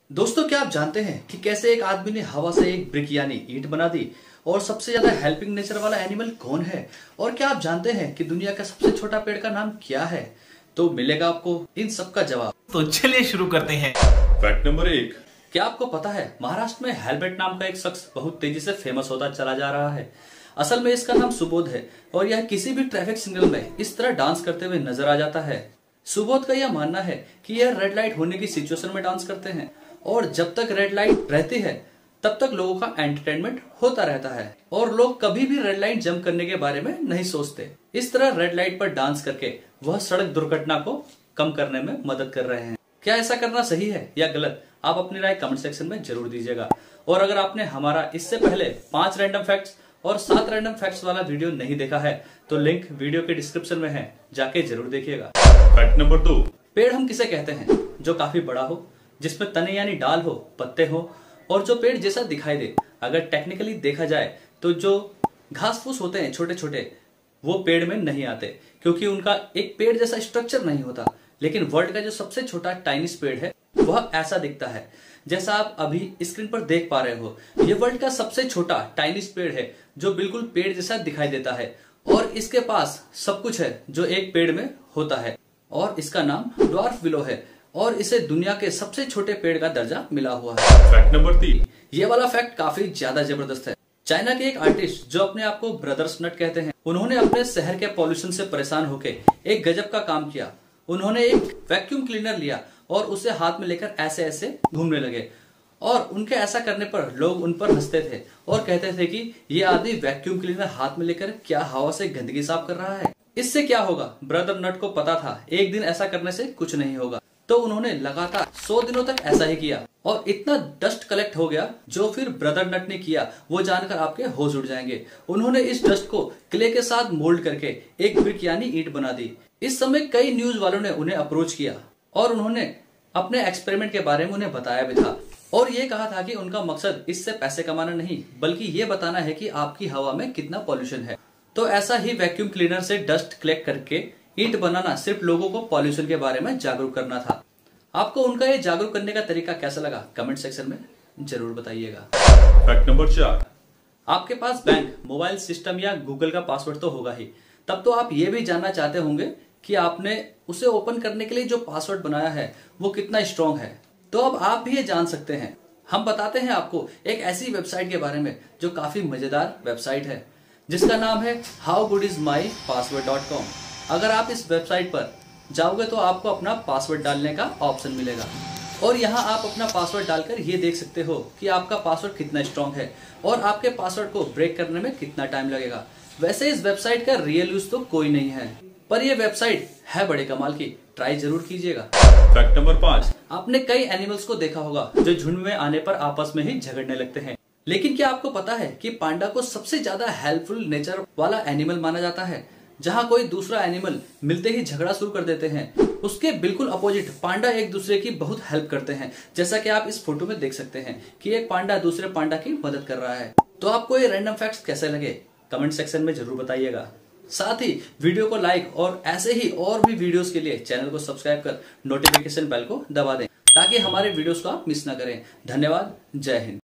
दोस्तों, क्या आप जानते हैं कि कैसे एक आदमी ने हवा से एक ब्रिक यानी ईंट बना दी? और सबसे ज्यादा हेल्पिंग नेचर वाला एनिमल कौन है? और क्या आप जानते हैं कि दुनिया का सबसे छोटा पेड़ का नाम क्या है? तो मिलेगा आपको इन सब का जवाब। तो चलिए शुरू करते हैं। Fact number 1। क्या आपको पता है महाराष्ट्र में हेलमेट नाम का एक शख्स बहुत तेजी से फेमस होता चला जा रहा है। असल में इसका नाम सुबोध है और यह किसी भी ट्रैफिक सिग्नल में इस तरह डांस करते हुए नजर आ जाता है। सुबोध का यह मानना है कि यह रेड लाइट होने की सिचुएशन में डांस करते हैं और जब तक रेड लाइट रहती है तब तक लोगों का एंटरटेनमेंट होता रहता है और लोग कभी भी रेड लाइट जंप करने के बारे में नहीं सोचते। इस तरह रेड लाइट पर डांस करके वह सड़क दुर्घटना को कम करने में मदद कर रहे हैं। क्या ऐसा करना सही है या गलत? आप अपनी राय कमेंट सेक्शन में जरूर दीजिएगा। और अगर आपने हमारा इससे पहले 5 रैंडम फैक्ट्स और 7 रैंडम फैक्ट्स वाला वीडियो नहीं देखा है तो लिंक वीडियो के डिस्क्रिप्शन में है, जाके जरूर देखिएगा। Fact number 2। पेड़ हम किसे कहते हैं जो काफी बड़ा हो, जिसमें तने यानी डाल हो, पत्ते हो और जो पेड़ जैसा दिखाई दे? अगर टेक्निकली देखा जाए तो जो घास फूस होते हैं छोटे छोटे, वो पेड़ में नहीं आते क्योंकि उनका एक पेड़ जैसा स्ट्रक्चर नहीं होता। लेकिन वर्ल्ड का जो सबसे छोटा टाइनिस पेड़ है वह ऐसा दिखता है जैसा आप अभी स्क्रीन पर देख पा रहे हो। ये वर्ल्ड का सबसे छोटा टाइनिस पेड़ है जो बिल्कुल पेड़ जैसा दिखाई देता है और इसके पास सब कुछ है जो एक पेड़ में होता है और इसका नाम ड्वार्फ विलो है और इसे दुनिया के सबसे छोटे पेड़ का दर्जा मिला हुआ है। Fact number 3। ये वाला फैक्ट काफी ज्यादा जबरदस्त है। चाइना के एक आर्टिस्ट जो अपने आप को ब्रदर्स नट कहते हैं, उन्होंने अपने शहर के पॉल्यूशन से परेशान होकर एक गजब का काम किया। उन्होंने एक वैक्यूम क्लीनर लिया और उसे हाथ में लेकर ऐसे ऐसे घूमने लगे और उनके ऐसा करने पर लोग उन पर हंसते थे और कहते थे कि ये आदमी वैक्यूम क्लीनर हाथ में लेकर क्या हवा से गंदगी साफ कर रहा है, इससे क्या होगा? ब्रदर नट को पता था एक दिन ऐसा करने से कुछ नहीं होगा, तो उन्होंने लगातार 100 दिनों तक ऐसा ही किया और इतना डस्ट कलेक्ट हो गया जो फिर ब्रदर नट ने किया वो जानकर आपके होश उड़ जाएंगे। उन्होंने इस डस्ट को क्ले के साथ मोल्ड करके एक ब्रिक यानी ईंट बना दी। इस समय कई न्यूज वालों ने उन्हें अप्रोच किया और उन्होंने अपने एक्सपेरिमेंट के बारे में उन्हें बताया भी था और ये कहा था कि उनका मकसद इससे पैसे कमाना नहीं बल्कि ये बताना है कि आपकी हवा में कितना पॉल्यूशन है। तो ऐसा ही वैक्यूम क्लीनर से डस्ट कलेक्ट करके ईंट बनाना सिर्फ लोगों को पॉल्यूशन के बारे में जागरूक करना था। आपको उनका ये जागरूक करने का तरीका कैसा लगा? कमेंट सेक्शन में जरूर बताइएगा। Fact number 4। आपके पास बैंक, मोबाइल सिस्टम या गूगल का पासवर्ड तो होगा ही, तब तो आप ये भी जानना चाहते होंगे कि आपने उसे ओपन करने के लिए जो पासवर्ड बनाया है वो कितना स्ट्रॉन्ग है। तो अब आप भी ये जान सकते हैं। हम बताते हैं आपको एक ऐसी वेबसाइट के बारे में जो काफी मजेदार वेबसाइट है जिसका नाम है howgoodismypassword.com। अगर आप इस वेबसाइट पर जाओगे तो आपको अपना पासवर्ड डालने का ऑप्शन मिलेगा और यहाँ आप अपना पासवर्ड डालकर ये देख सकते हो कि आपका पासवर्ड कितना स्ट्रॉन्ग है और आपके पासवर्ड को ब्रेक करने में कितना टाइम लगेगा। वैसे इस वेबसाइट का रियल यूज तो कोई नहीं है, पर यह वेबसाइट है बड़े कमाल की, ट्राई जरूर कीजिएगा। Fact number 5। आपने कई एनिमल्स को देखा होगा जो झुंड में आने पर आपस में ही झगड़ने लगते हैं, लेकिन क्या आपको पता है कि पांडा को सबसे ज्यादा हेल्पफुल नेचर वाला एनिमल माना जाता है? जहाँ कोई दूसरा एनिमल मिलते ही झगड़ा शुरू कर देते हैं, उसके बिल्कुल अपोजिट पांडा एक दूसरे की बहुत हेल्प करते हैं। जैसा कि आप इस फोटो में देख सकते हैं कि एक पांडा दूसरे पांडा की मदद कर रहा है। तो आपको ये रैंडम फैक्ट्स कैसे लगे? कमेंट सेक्शन में जरूर बताइएगा। साथ ही वीडियो को लाइक और ऐसे ही और भी वीडियोस के लिए चैनल को सब्सक्राइब कर नोटिफिकेशन बेल को दबा दें ताकि हमारे वीडियोस को आप मिस ना करें। धन्यवाद। जय हिंद।